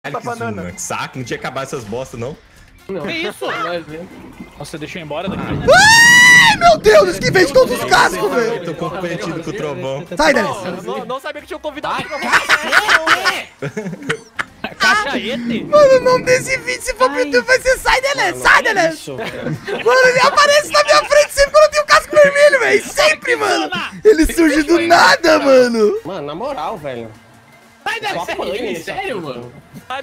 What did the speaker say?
Mano, que saco, não tinha acabado essas bostas, não. Não. Que isso? Nossa, deixou eu embora daqui. Ai, meu Deus, esquivei de todos os cascos, velho. Eu tô comprometido com o trovão. Sai, Denis. Não sabia que tinha um convidado pra Cachaete? Mano, o nome desse vídeo, se for pro YouTube, vai ser Sai, Denis. Sai, Denis. Mano, ele aparece na minha frente sempre quando eu tenho o casco vermelho, velho. Sempre, mano. Ele surge do nada, mano. Mano, na moral, velho. Sai, Só apanha, sério, mano?